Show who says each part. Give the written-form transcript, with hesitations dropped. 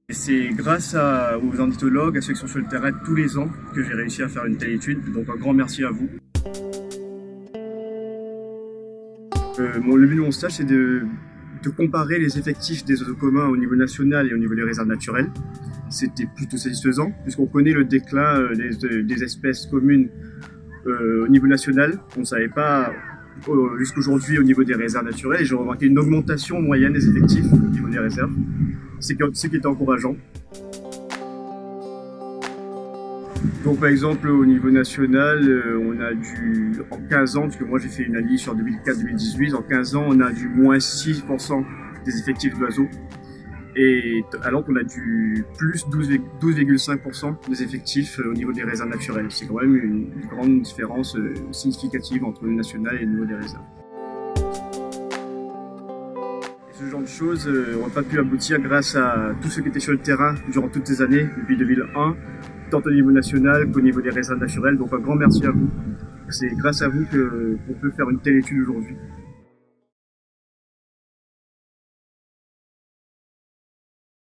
Speaker 1: Et c'est grâce aux ornithologues, à ceux qui sont sur le terrain tous les ans, que j'ai réussi à faire une telle étude. Donc un grand merci à vous. Le but de mon stage, c'est de comparer les effectifs des oiseaux communs au niveau national et au niveau des réserves naturelles. C'était plutôt satisfaisant, puisqu'on connaît le déclin des espèces communes au niveau national. On ne savait pas jusqu'aujourd'hui au niveau des réserves naturelles, et j'ai remarqué une augmentation moyenne des effectifs au niveau des réserves, ce qui était encourageant. Donc par exemple au niveau national, on a en 15 ans, parce que moi j'ai fait une analyse sur 2004-2018, en 15 ans on a du moins 6% des effectifs d'oiseaux, et alors qu'on a du plus 12,5% des effectifs au niveau des réserves naturelles. C'est quand même une grande différence significative entre le national et le niveau des réserves. Ce genre de choses n'ont pas pu aboutir grâce à tous ceux qui étaient sur le terrain durant toutes ces années, depuis 2001, tant au niveau national qu'au niveau des réserves naturelles. Donc un grand merci à vous. C'est grâce à vous qu'on peut faire une telle étude aujourd'hui.